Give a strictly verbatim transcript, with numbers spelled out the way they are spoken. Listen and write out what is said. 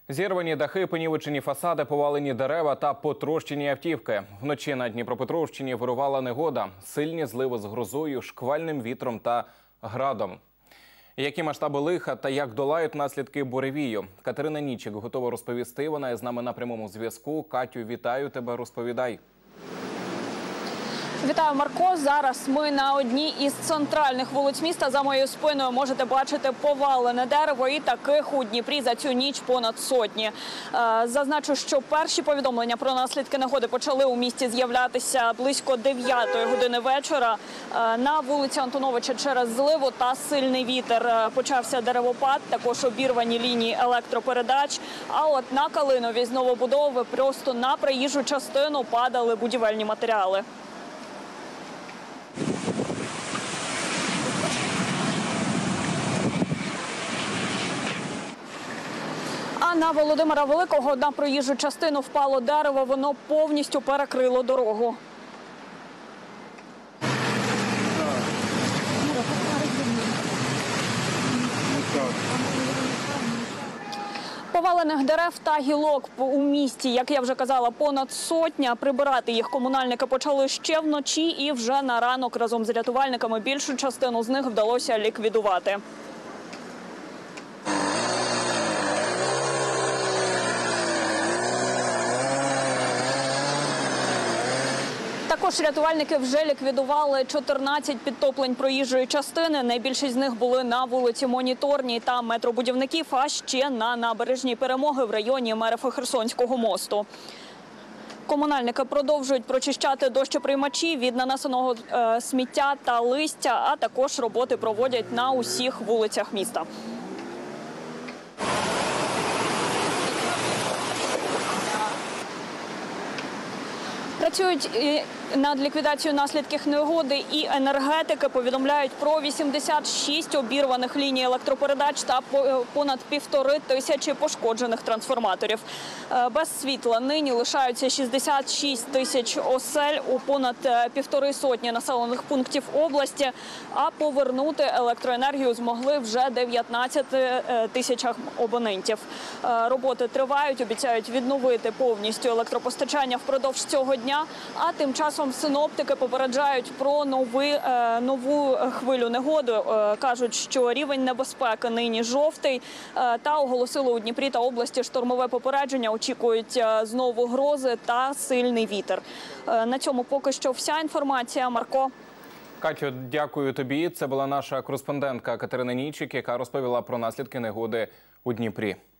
Зірвані дахи, понівечені фасади, повалені дерева та потрощені автівки. Вночі на Дніпропетровщині вирувала негода. Сильні зливи з грозою, шквальним вітром та градом. Які масштаби лиха та як долають наслідки буревію? Катерина Нічик готова розповісти. Вона з нами на прямому зв'язку. Катю, вітаю тебе, розповідай. Вітаю, Марко. Зараз ми на одній із центральних вулиць міста. За моєю спиною можете бачити повалене дерево, і таких у Дніпрі за цю ніч понад сотні. Зазначу, що перші повідомлення про наслідки негоди почали у місті з'являтися близько дев'ятої години вечора. На вулиці Антоновича через зливу та сильний вітер почався деревопад, також обірвані лінії електропередач. А от на Калиновій з новобудови просто на проїжджу частину падали будівельні матеріали. А на Володимира Великого на проїжджу частину впало дерево, воно повністю перекрило дорогу. Повалених дерев та гілок у місті, як я вже казала, понад сотня. Прибирати їх комунальники почали ще вночі і вже на ранок разом з рятувальниками більшу частину з них вдалося ліквідувати. Також рятувальники вже ліквідували чотирнадцять підтоплень проїжджої частини. Найбільшість з них були на вулиці Моніторній та метробудівників, а ще на набережній Перемоги в районі Мерефи-Херсонського мосту. Комунальники продовжують прочищати дощоприймачі від нанесеного е, сміття та листя, а також роботи проводять на усіх вулицях міста. Працюють над ліквідацією наслідків негоди і енергетики. Повідомляють про вісімдесят шість обірваних ліній електропередач та понад півтори тисячі пошкоджених трансформаторів. Без світла нині лишаються шістдесят шість тисяч осель у понад півтори сотні населених пунктів області, а повернути електроенергію змогли вже дев'ятнадцяти тисячам абонентів. Роботи тривають, обіцяють відновити повністю електропостачання впродовж цього дня, а тим часом синоптики попереджають про нови, нову хвилю негоди. Кажуть, що рівень небезпеки нині жовтий, та оголосили у Дніпрі та області штормове попередження. Очікують знову грози та сильний вітер. На цьому поки що вся інформація. Марко. Катю, дякую тобі. Це була наша кореспондентка Катерина Нічик, яка розповіла про наслідки негоди у Дніпрі.